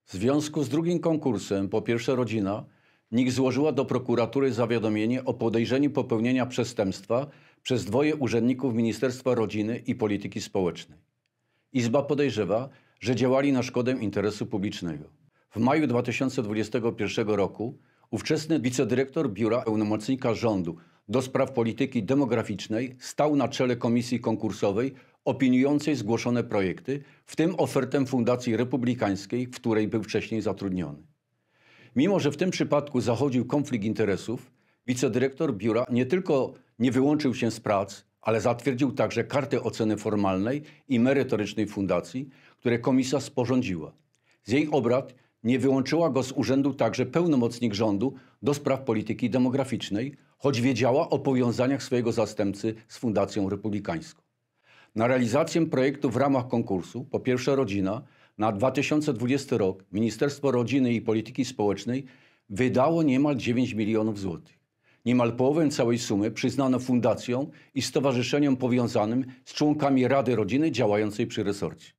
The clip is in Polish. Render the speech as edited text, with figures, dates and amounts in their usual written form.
W związku z drugim konkursem Po pierwsze rodzina NIK złożyła do prokuratury zawiadomienie o podejrzeniu popełnienia przestępstwa przez dwoje urzędników Ministerstwa Rodziny i Polityki Społecznej. Izba podejrzewa, że działali na szkodę interesu publicznego. W maju 2021 roku ówczesny wicedyrektor Biura Pełnomocnika Rządu do spraw polityki demograficznej stał na czele komisji konkursowej opiniującej zgłoszone projekty, w tym ofertę Fundacji Republikańskiej, w której był wcześniej zatrudniony. Mimo że w tym przypadku zachodził konflikt interesów, wicedyrektor biura nie tylko nie wyłączył się z prac, ale zatwierdził także kartę oceny formalnej i merytorycznej fundacji, które komisja sporządziła. Z jej obrad nie wyłączyła go z urzędu także pełnomocnik rządu do spraw polityki demograficznej, choć wiedziała o powiązaniach swojego zastępcy z Fundacją Republikańską. Na realizację projektu w ramach konkursu Po pierwsze rodzina na 2020 rok Ministerstwo Rodziny i Polityki Społecznej wydało niemal 9 milionów złotych. Niemal połowę całej sumy przyznano fundacjom i stowarzyszeniom powiązanym z członkami Rady Rodziny działającej przy resorcie.